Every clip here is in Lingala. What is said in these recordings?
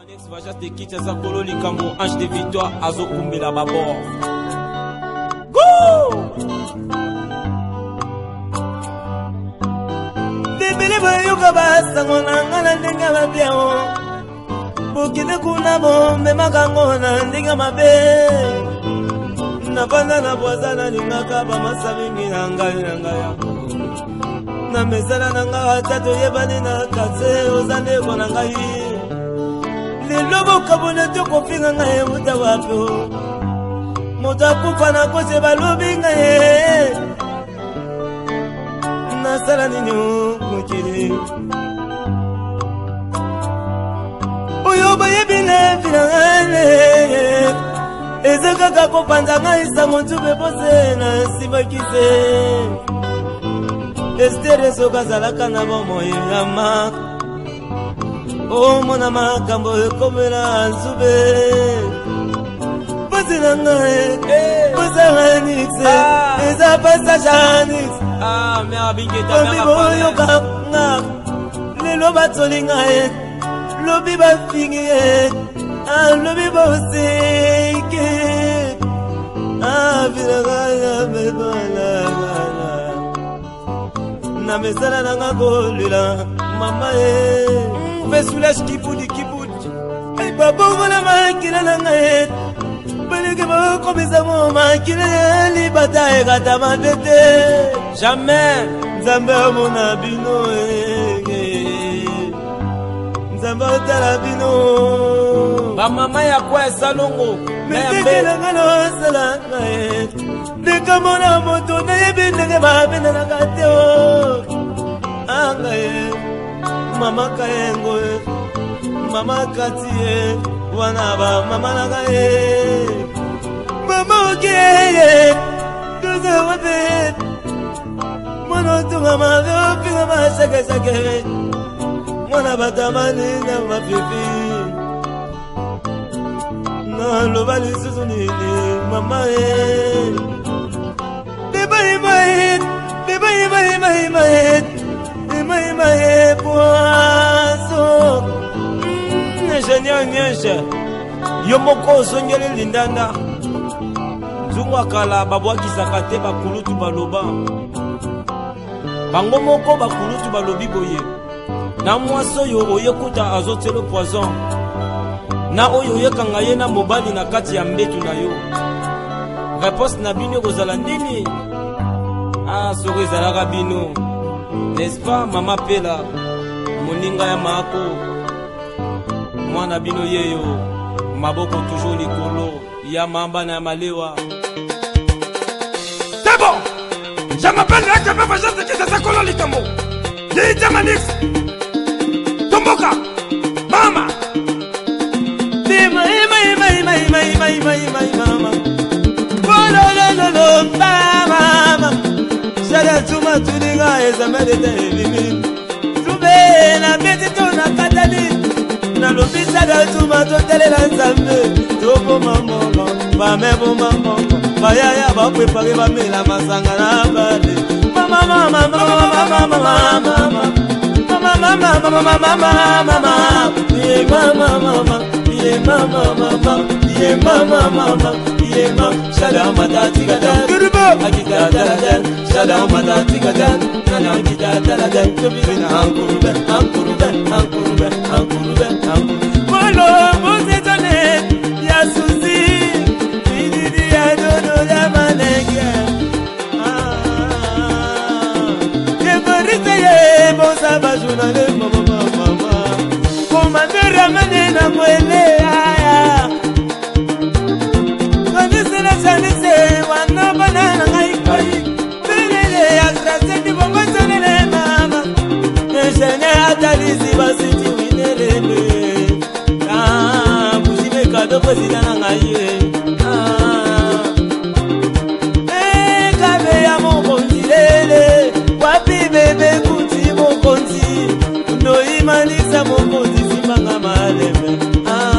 Ange de victoire, Azo Kumbela Babor. Bébélé Boyoka Basangona, Nanga Mabiao. Bokine Kunabo, Memakangona, Nanga Mabe. Nabana na Boazana, Ningaka, Bamasabi, Nanga. Namezala Nanga, Tato Yebani, Nakase, Ozane, Bonangai. Le lobo kabone to kofinga ngaye mutawapo Mota kufa na kose balobi ngaye Nasala ninyo mukiri Oyo baye bile filane Ezeka kako panza ngaye sa montu bepose na sibakise Estere soka zalaka na bomo yama Oh mon amakambo komela nzube Pozilanga Pozaranix Eza pasajanix mais abingeta Omiboyoka Lelo batolinga Lobi bafingi Lobi boseke Vilagaya mebala Na mesala nanga kolila Mama Soulage kiboudi. Et babo la makina nangaye. Belege ba komisa mo makina li bataye kata mandete. Jamais. Nzambe mon abino Nzambe talabino. Ba mama ya kwa salongo. Meke ngalo sala ngaye. Deka mona moto na yebindenge ba bena nakateo. Angaye. Mama kayengo Mama katie Wanaba mama nagaye Mama okeye Doze wabe Mono tunga mave Pinga ma shake Mwana batamani na mafifi Na lobali susunini Mama Debayi Maye poisson Ingénieur Nyeshe Yomoko Songele Lindanda Zungwa kala babwakisaka te bakulutu baloba Bango moko bakulutu balobi boye Na mwasi oyo oyekuta azotelo poison Na oyo oyekanga ye na mobali na kati ya mbetu na yo Réponse na bino kozala ndini soko ezalaka bino N'est-ce pas, Mama Pela, Moninga ya Mako, Mwana bino yeyo, Maboko toujours likolo, ya mamba na malewa. C'est bon! Je m'appelle Raka Papa Jazz qui c'est Sakolo Likamo. Yéita Manix. Tomboka. Mama. Mama. Oh, mama. Sada tuma tuninga ezamede televimi Tube na beti tona katani Na lupi sada tuma totelela nzambe Topo mamongo, pamebo mamongo Bayaya bakwe pake bamela masanga na bale Mama Shada matati gadan Agita daladan Shada matati gadan Nana agita daladan Tobina Ankurube Molo Mose tone Ya susi Bididi ya dodo ya manege Keborite ye Bonsa bajuna le mama Komandere amane na mwele Wana banana ngai Belele ya grâce di bomba sonele mama Neshene atalizi basiti winelele Bushime kado presidana ngai Kabe ya mokonzi lele Wapi bebe kuti mokonzi No imanisa mokonzi simanga malembe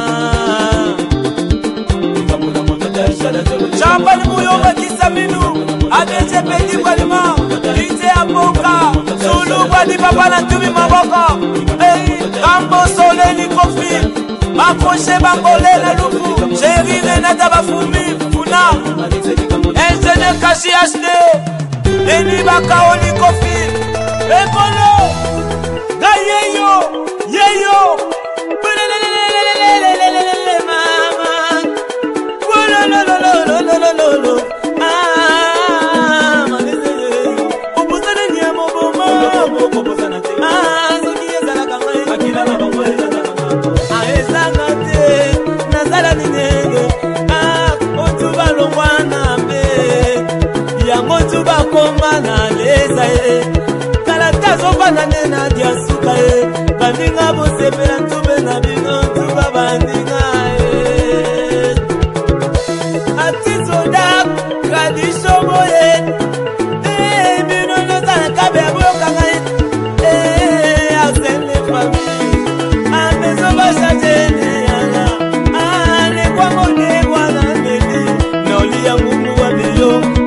Champani Mouyoba Kisaminu Adeje Pedi Walima Ite Apoka Zulu Wadi Papa na Tumi Maboko Kambo Sole ni Kofi Accroché Bangolé la loupu, chéri Renata Bafumi, Funa, ingénieur Kashi HD, Eni Bakaoli Kofi, Epolo, Gayeyo, Yeyo, komana leza ye kalata zobana nena dia suka ye bandinga bosepela ntube na bino ntuba bandinga ye atizoda tradisho boye bino nozala kabe abokanga ye asene famille amezo bashajene yana alekwa modekwa na ndeli noli ya ngumu wa biyo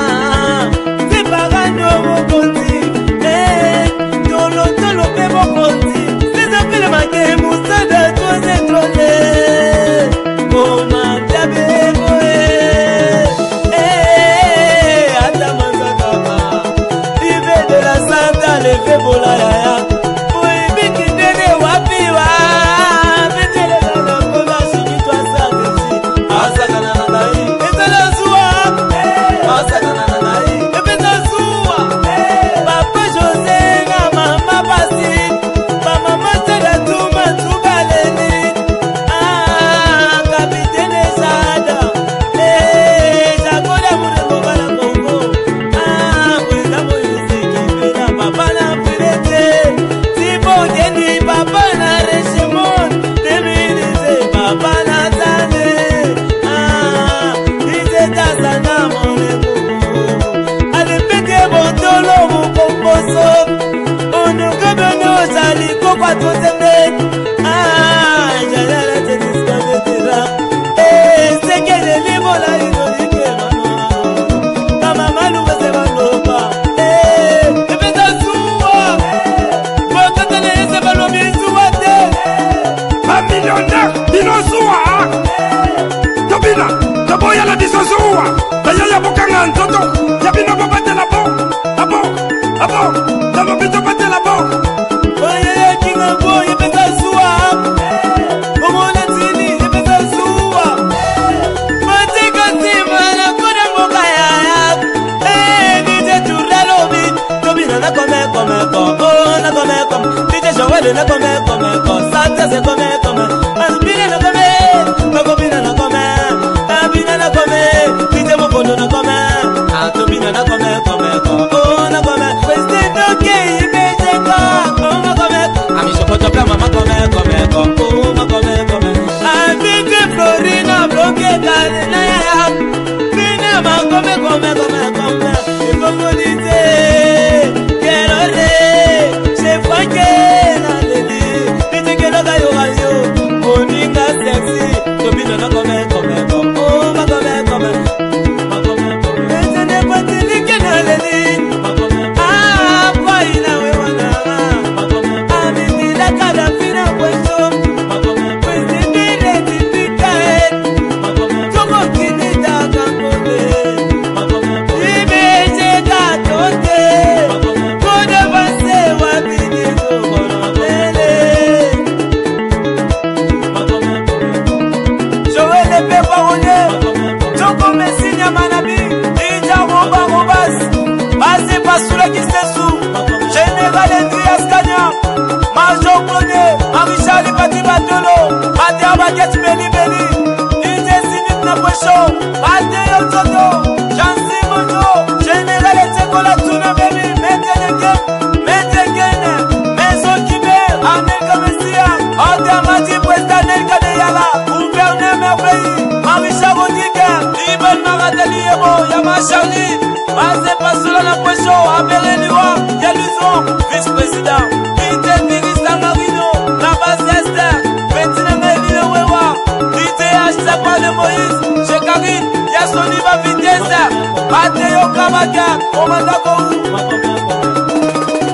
vice-président, Ministre Marino, la base Esther, Bettina Melino Wewa, DTH Sapane Moïse, chez Karine, Yassoni Bavitesa, Mateo Kamaga, Komanda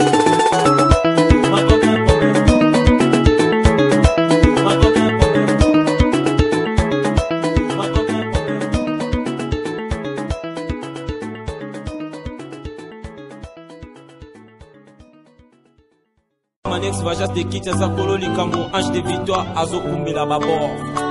Kou. Manex Vajas de Kinshasa Kolo Likambo Ange de Victoire Azo Kumbela Babor